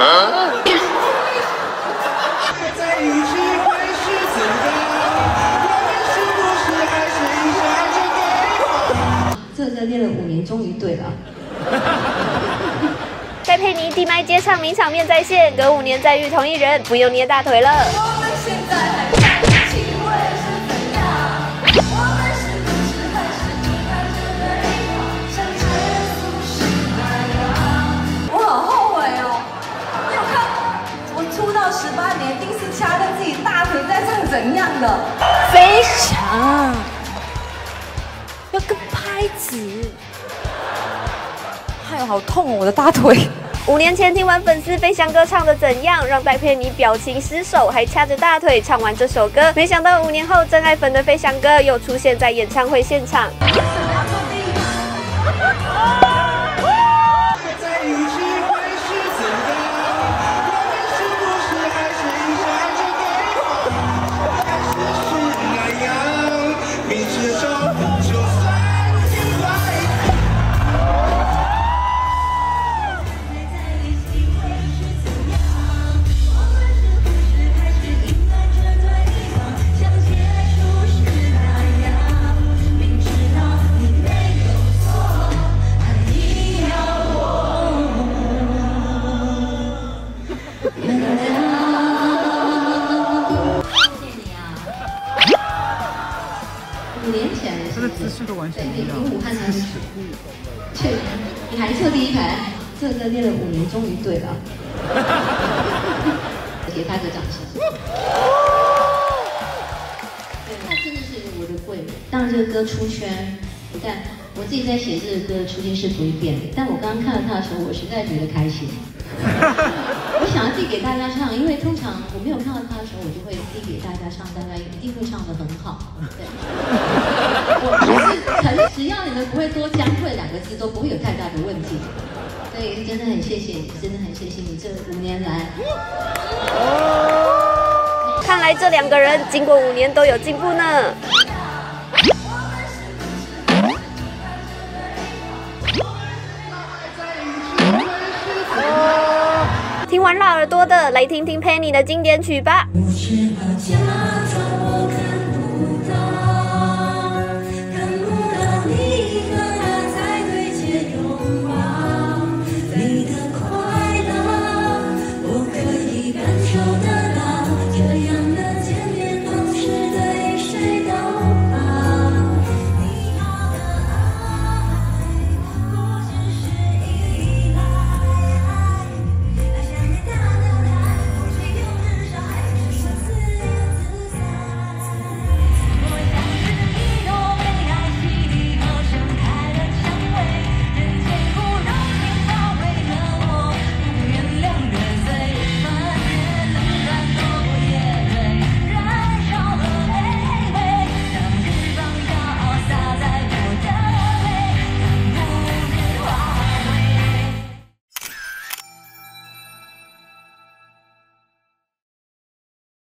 这个练了5年，终于对了。 戴佩妮闭麦接唱名场面再现，隔5年再遇同一人，不用捏大腿了。 我们现在还在一起会是怎样？我们是不是还是一般的对话，像结束时那样？我好后悔哦！你有看我出道18年，第一次掐着自己大腿在唱怎样的？ 非常要跟拍子。 哎呦，好痛哦，我的大腿 ！5年前听完粉丝飞翔哥唱的怎样，让戴佩妮表情失手，还掐着大腿唱完这首歌。没想到5年后，真爱粉的飞翔哥又出现在演唱会现场。 5年前他的姿势都完全一样。 武汉那时，你还坐第一排，这个练了5年，终于对了。给他个掌声。对，他真的是我的贵人。当这个歌出圈，不但我自己在写这个歌的初心是不会变的，但我刚刚看到他的时候，我实在觉得开心。我想要递给大家唱，因为通常我没有看到他的时候，我就会递给大家唱，大家一定会唱得很好。对，只要你们不会多将会2个字，都不会有太大的问题。所以真的很谢谢你，真的很谢谢你这5年来。 看来这2个人经过5年都有进步呢。听完辣耳朵的，来听听 Penny 的经典曲吧。